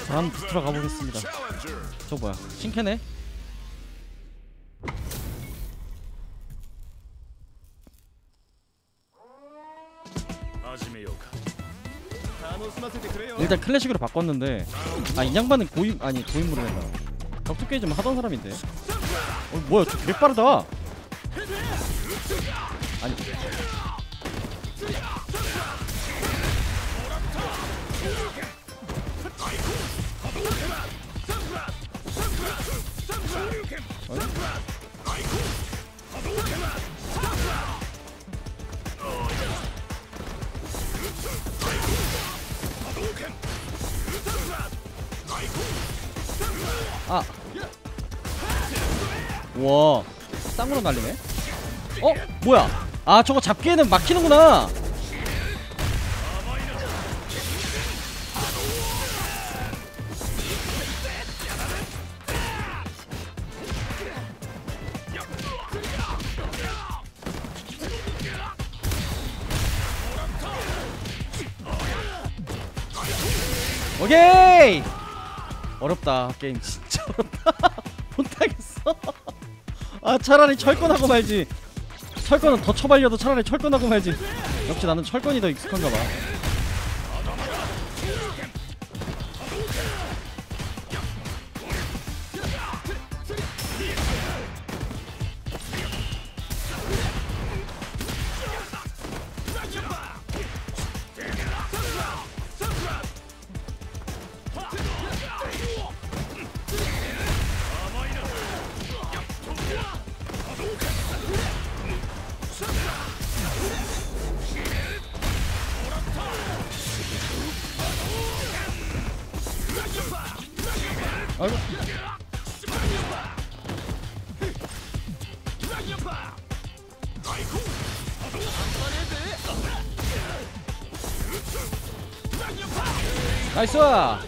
다음 부스트로 가보겠습니다. 저 뭐야? 신캐네? 일단 클래식으로 바꿨는데 이 양반은 고인물을 했나? 격투게임 좀 하던 사람인데. 뭐야 저 개 빠르다. 아니 와 쌍으로 날리네? 뭐야? 저거 잡기에는 막히는구나. 오케이! 어렵다 게임 진짜 어렵다. 못하겠어. 차라리 철권하고 말지. 철권은 더 처발려도 차라리 철권하고 말지. 역시 나는 철권이 더 익숙한가봐. 아이고. 나이스.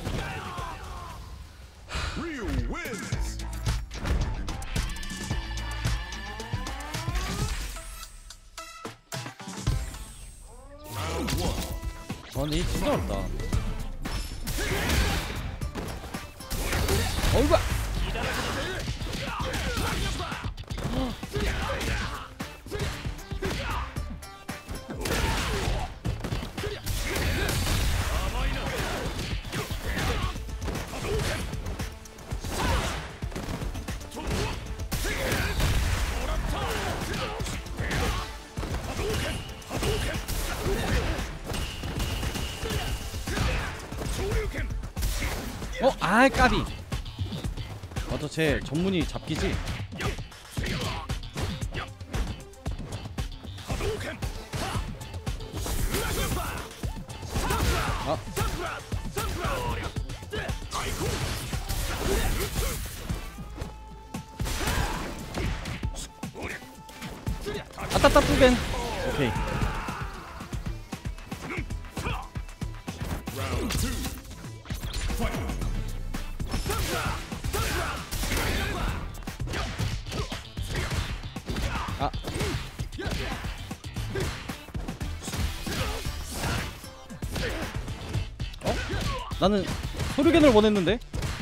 근데 이 진짜 어렵다. 어이구. 까비. 맞아, 쟤 전문이 잡기지. 아따따 뿌벤. 오케이. 나는 소류겐을 원했는데.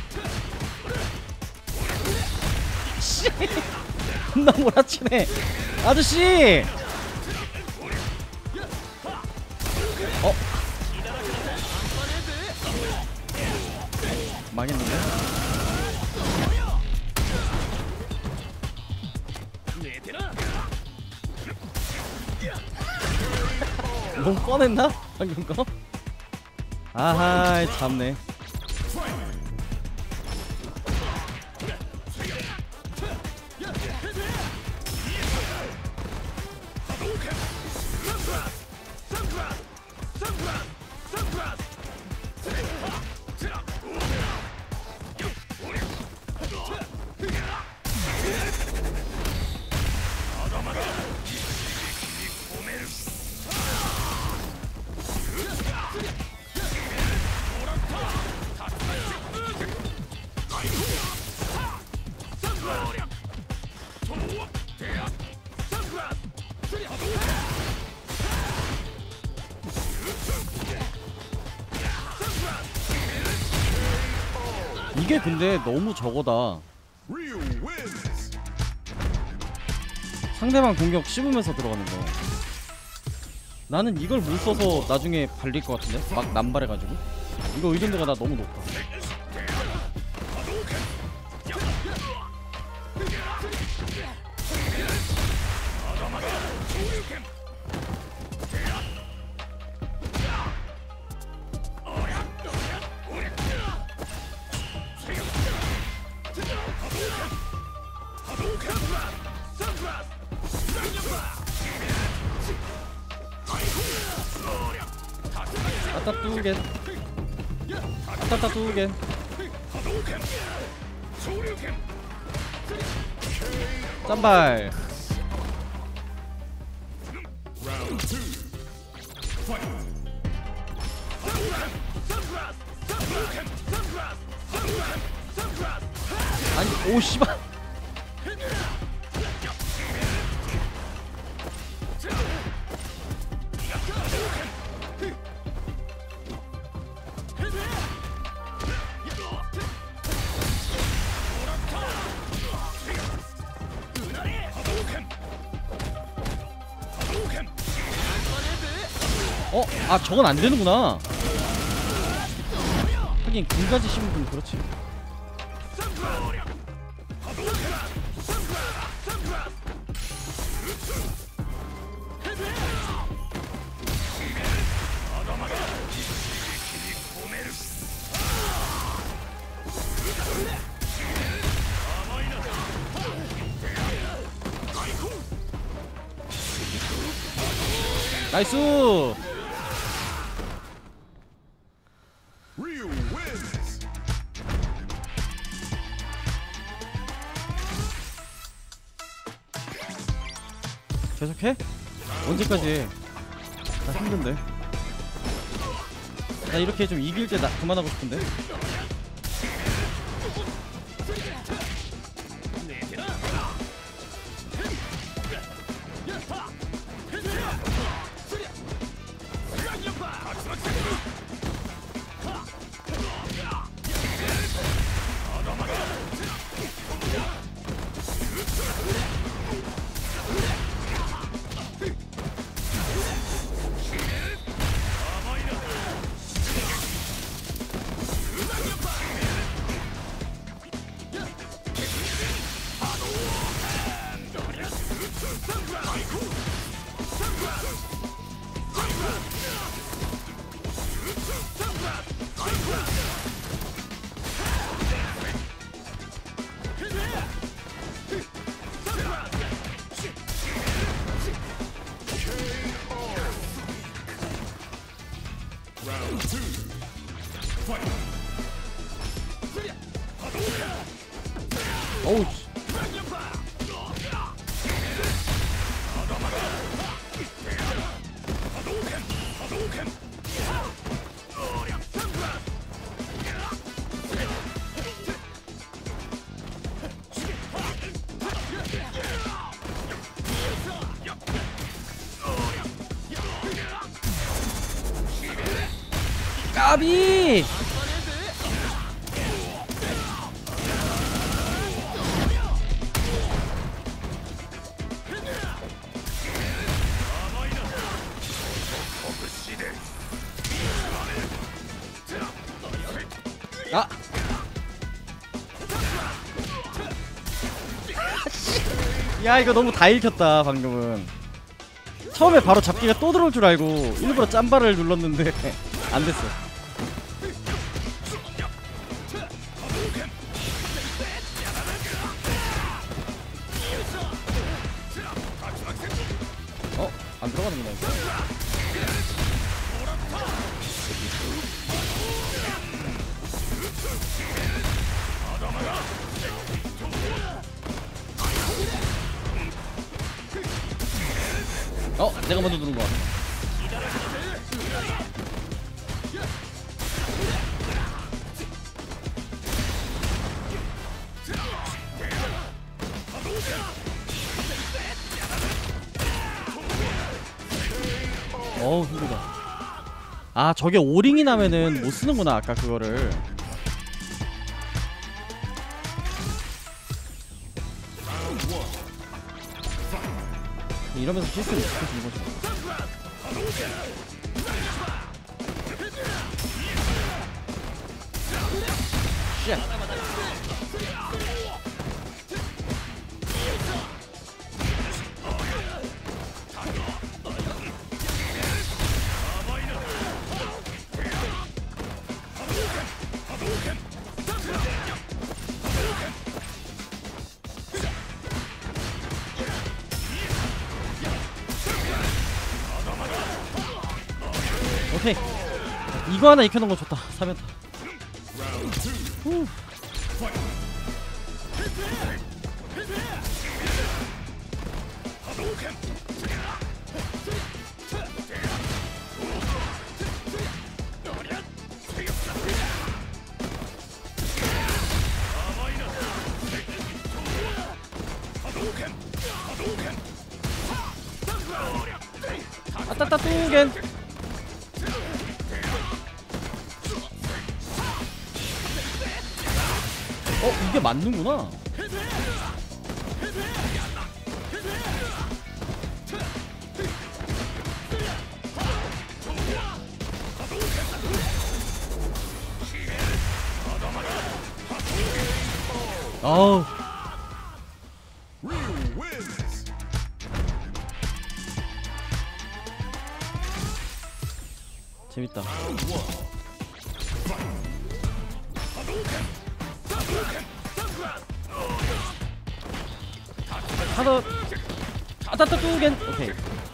씨, 겁나 몰아치네 아저씨. 망했는데. 너무 뻔했나? 방금 거? 아하, 참네. 이게 근데 너무 저거다. 상대방 공격 씹으면서 들어가는 거. 나는 이걸 못 써서 나중에 발릴 것 같은데? 막 남발해가지고. 이거 의존도가 나 너무 높아. 아따 뚜겐 아따따 뚜겐 짠발. 아니 오 씨발. 아 저건 안 되는구나. 하긴 금까지 씹으면 좀 그렇지. 나이스. 계속해? 언제까지 해? 나 힘든데. 나 이렇게 좀 이길 때 나 그만하고 싶은데. 어우 씨. 까비. 아! 야 이거 너무 다 읽혔다 방금은. 처음에 바로 잡기가 또 들어올 줄 알고 일부러 짬바를 눌렀는데 안됐어. 안 들어가는구나 이거. 내가 먼저 누른 거 같아. 어우 힘들다. 아 저게 오링이 나면은 못 쓰는구나 아까 그거를. 이러면서 시스템을 지켜주는 거죠. 쉣. 오케이, 이거 하나 익혀놓은 거 좋다. 3연타. 아따따 뚜겐. 이게 맞는구나. 어우. 재밌다. 하나 아따따 뚜겐. 오케이.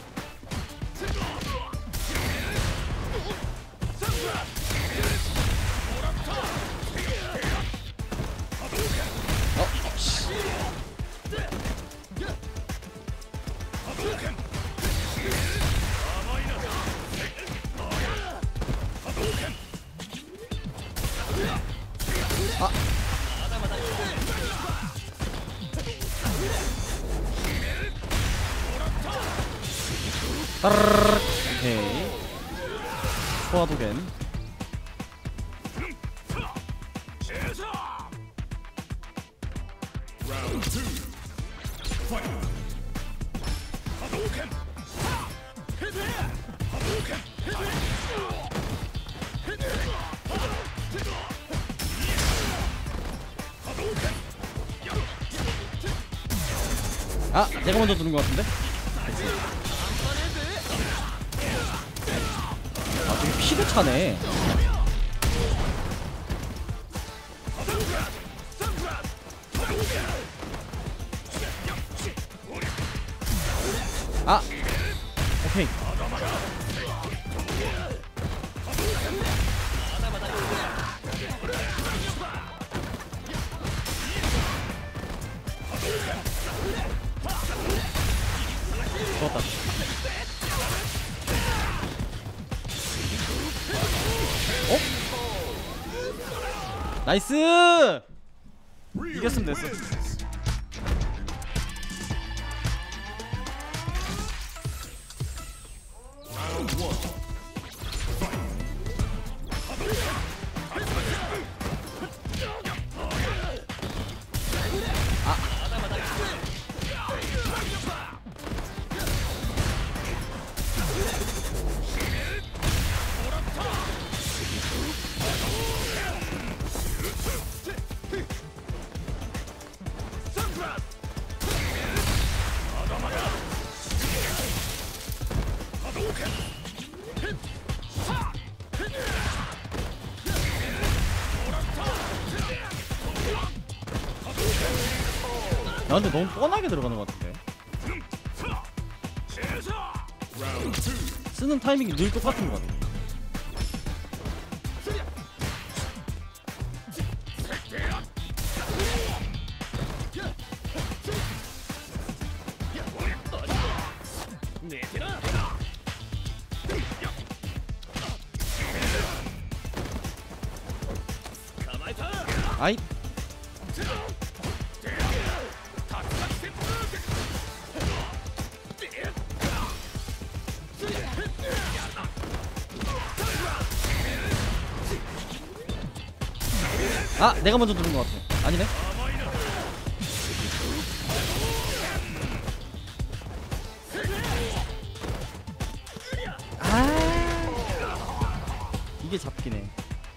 따르르르. 오케이. 소화도겐. 아, 내가 먼저 두는 것 같은데? 아, 되게 피도 차네. 아, 오케이. 좋았다. 어? 나이스! 이겼으면 됐어. 야, 근데 너무 뻔하게 들어가는 것 같은데. 쓰는 타이밍이 늘 똑같은 것 같아. 아이. 아, 내가 먼저 누른 것 같아. 아니네. 이게 잡히네.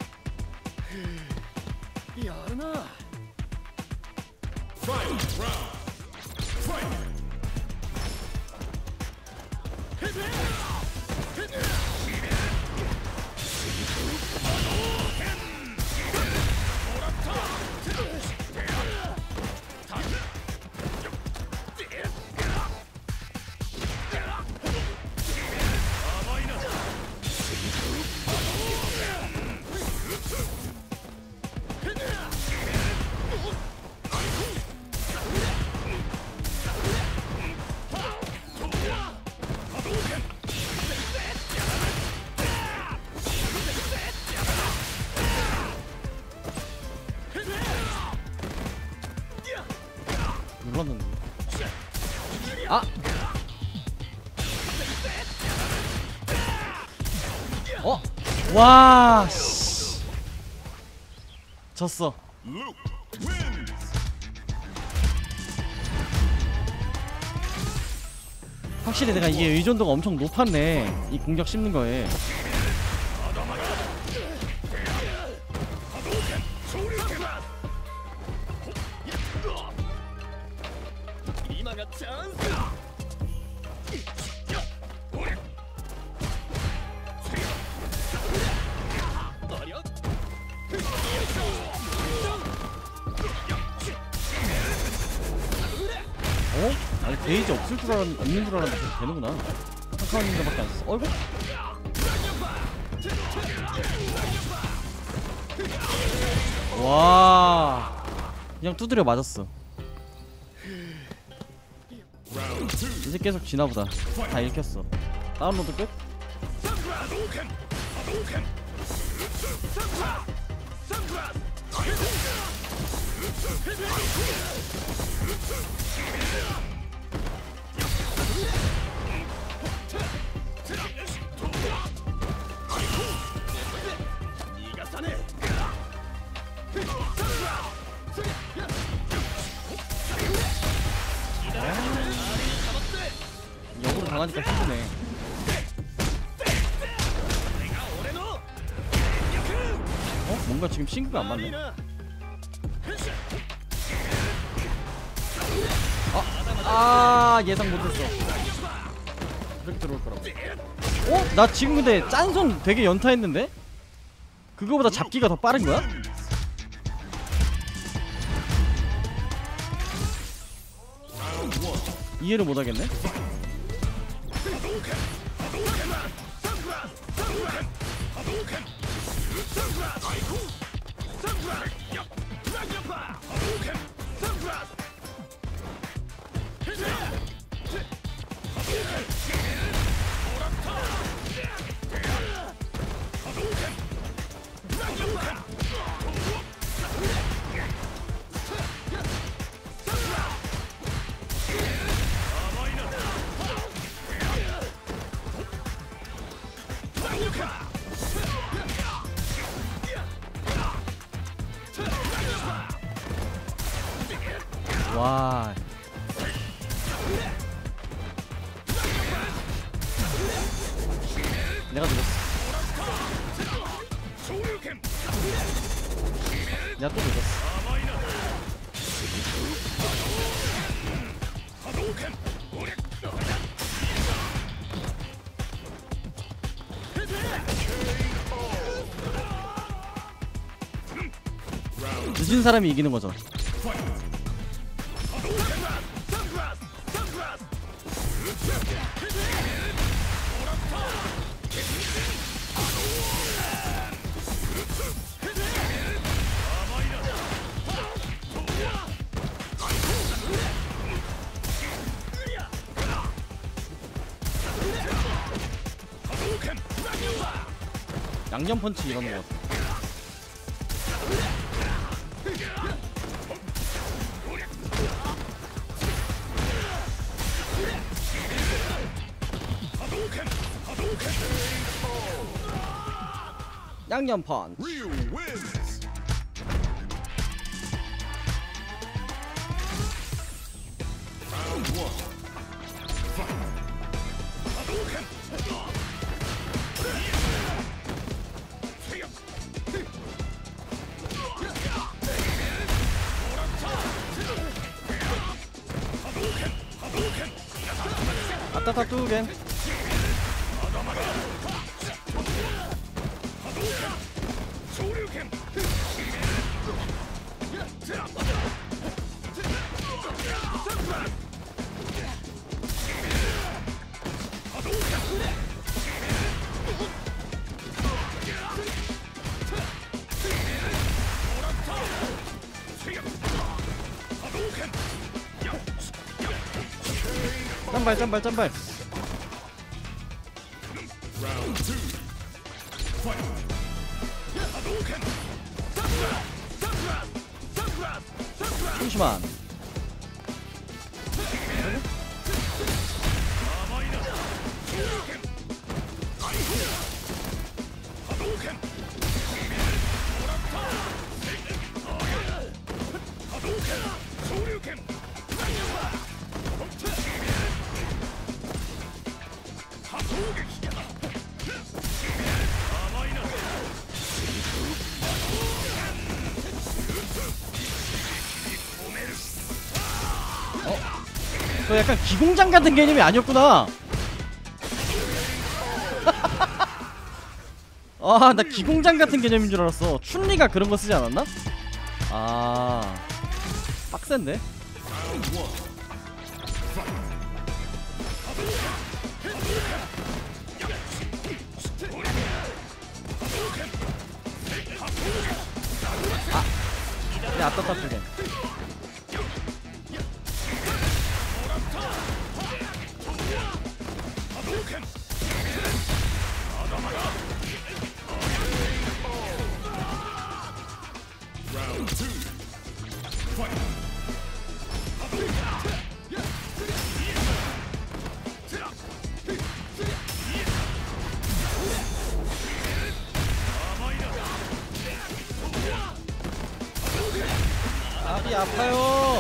눌렀는데. 아! 어? 와! 씨. 졌어. 확실히 내가 이게 의존도가 엄청 높았네. 이 공격 씹는 거에. 어? 아니 데이지 없을 줄 알았는데 없는 줄 알았는데 그렇게 되는구나. 한 카운트밖에 안 썼어. 어이구. 와, 그냥 두드려 맞았어. 이제 계속 지나보다. 다 읽혔어. 다운로드 끝? 역으로 당하니까 힘드네. 어? 뭔가 지금 싱크가 안 맞네. 예상 못했어. 이렇게 들어올 거라고. 어? 나 지금 근데 짠손 되게 연타했는데? 그거보다 잡기가 더 빠른 거야? 이해를 못하겠네? 와. 내가 늦었어. 내가 또 늦었어. 늦은 사람이 이기는 거죠. 양념 펀치 이러는 거 같아. 양념 펀치. 야따따 뚜겐. 짠발. 잠시만. 저 약간 기공장 같은 개념이 아니었구나. 아, 나 기공장 같은 개념인 줄 알았어. 춘리가 그런 거 쓰지 않았나? 아, 빡센데? 아, 야, 아따따 뚜겐. 앞이 아파요.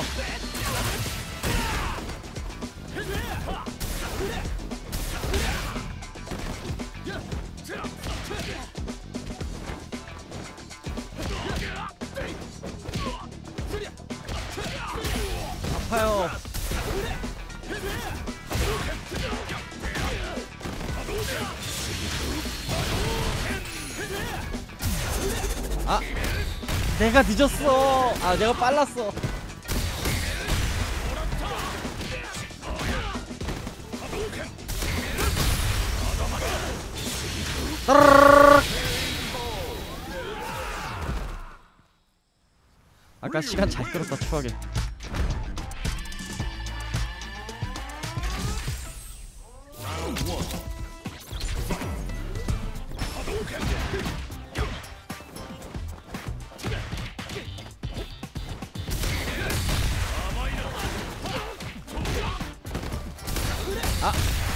아파요. 아, 내가 늦었어. 아, 내가 빨랐어. 따르르르르. 아까 시간 잘 끌었다. 추하게. 아,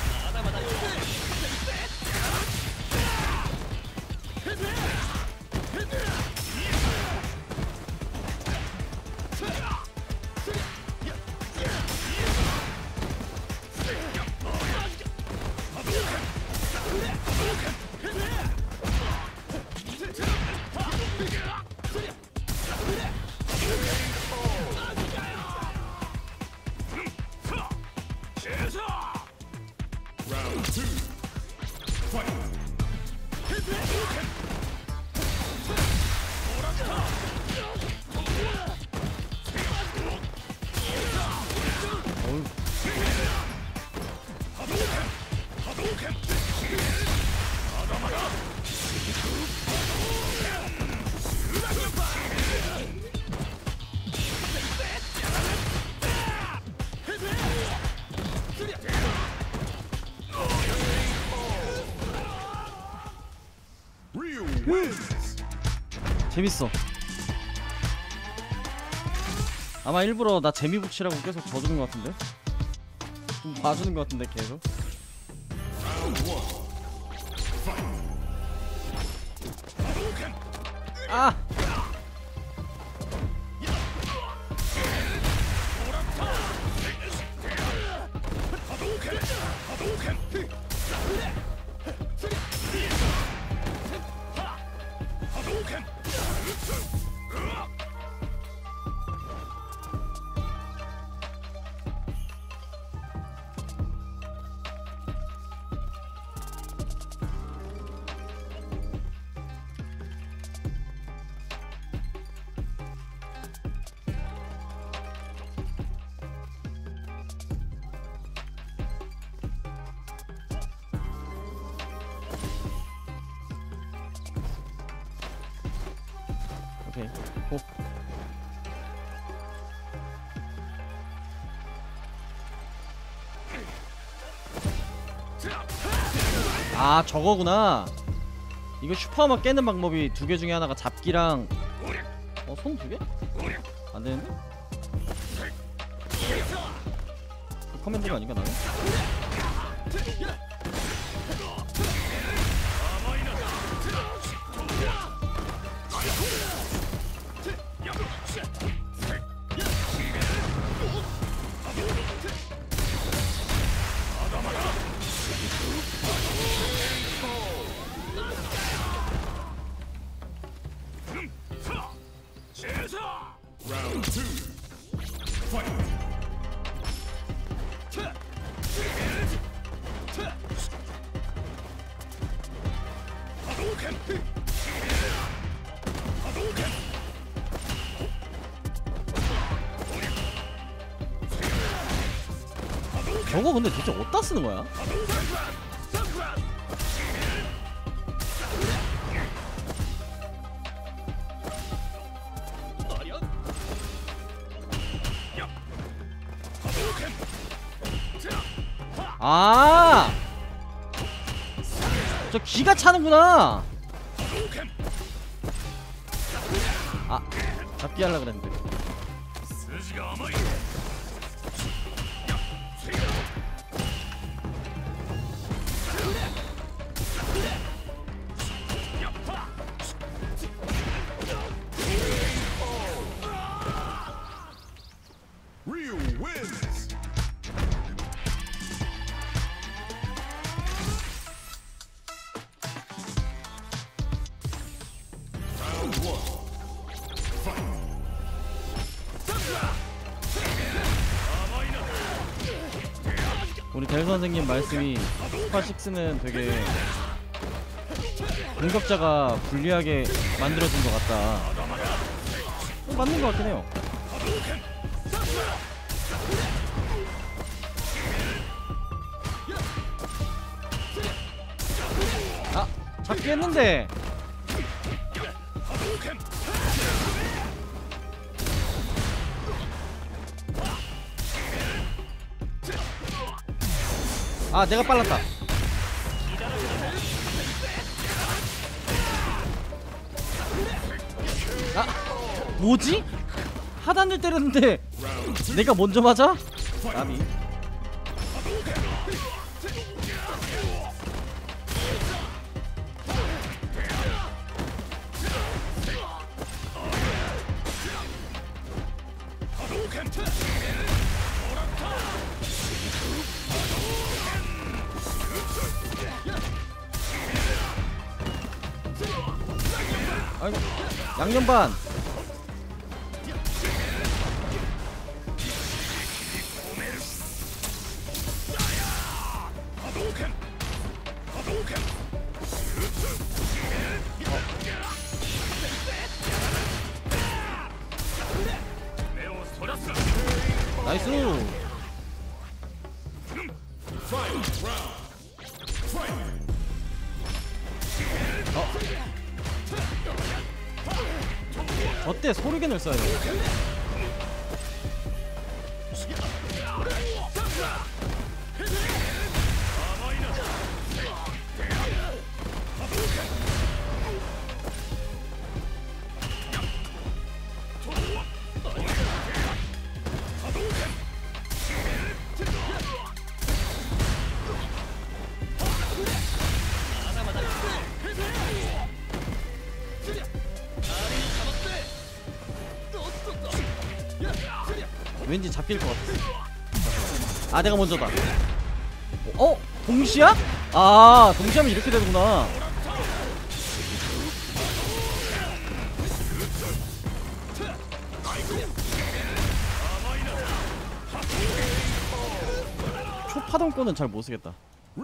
재밌어. 아마 일부러 나 재미 붙이라고 계속 져주는 것 같은데? 좀 봐주는 것 같은데 계속. 아! 오케이. 고. 아 저거구나. 이거 슈퍼하마 깨는 방법이 두 개 중에 하나가 잡기랑 손 두 개? 안 되는데? 커맨드가 아닌가 나는? 저거 근데 도대체 어디다 쓰는 거야? 아, 저 기가 차는구나. 아, 잡기 하려고 그랬는데. 우리 델 선생님 말씀이 스파6는 되게 공격자가 불리하게 만들어진 것 같다. 맞는 것 같긴 해요. 아, 잡기 했는데. 아, 내가 빨랐다. 아, 뭐지? 하단을 때렸는데 내가 먼저 맞아? 나비. 아이고, 양념반. 나이스. 저때 소리겐을 써야 돼. 왠지 잡힐 것 같아. 아, 내가 먼저다. 어? 동시야? 아, 동시하면 이렇게 되는구나. 초파동권은 잘 못쓰겠다.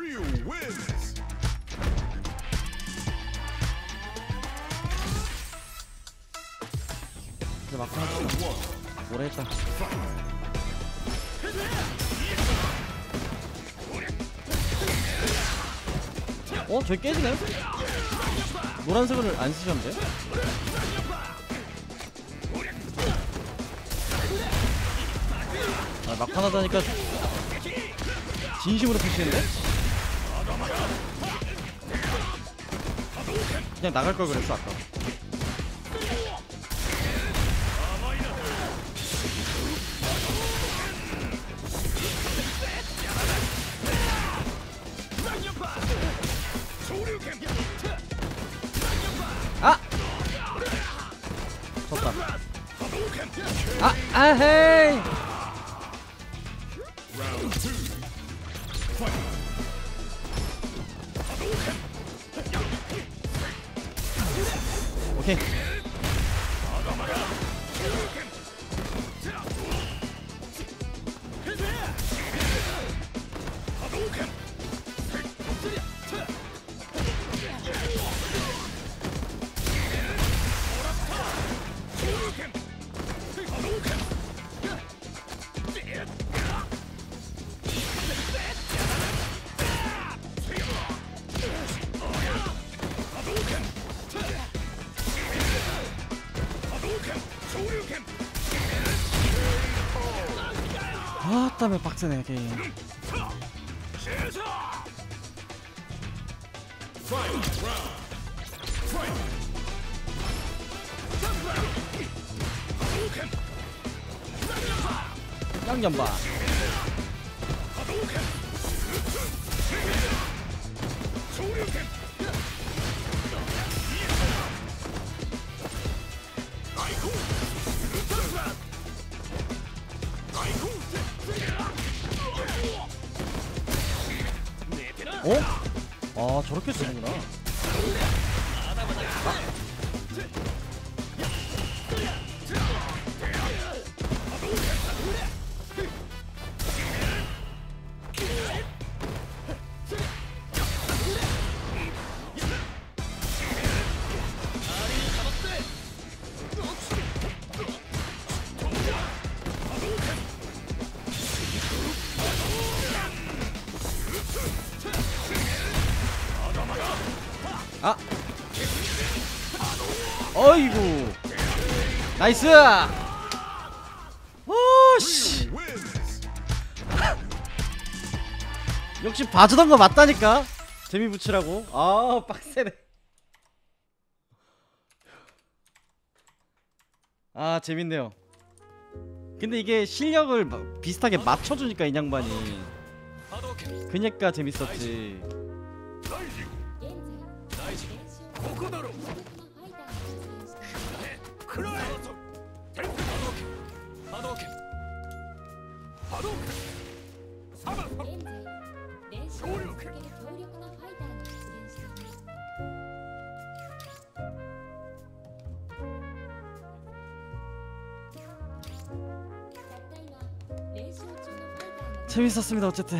근데 막상 합시다. 오래 했다. 저기 깨지네? 노란색을 안 쓰셨는데? 막판 하다니까 진심으로 푸시는데? 그냥 나갈 걸 그랬어 아까. 아! 졌다. 아! 아헤이! 오케이. 아, 땀에 빡세네 게임. 양념바. 어? 아 저렇게 쓰는구나. 아! 어이구! 나이스! 오씨! 역시 봐주던 거 맞다니까? 재미 붙이라고. 아 빡세네. 아 재밌네요. 근데 이게 실력을 비슷하게 맞춰주니까 인양반이. 그니까 재밌었지. 재밌었습니다. 어쨌든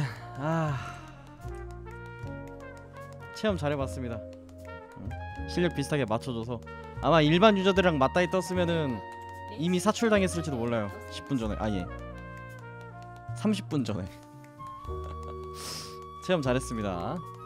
체험 잘해봤습니다. 실력 비슷하게 맞춰줘서 아마 일반 유저들이랑 맞다이 떴으면은 이미 사출당했을지도 몰라요. 10분 전에 아예 30분 전에 체험 잘했습니다.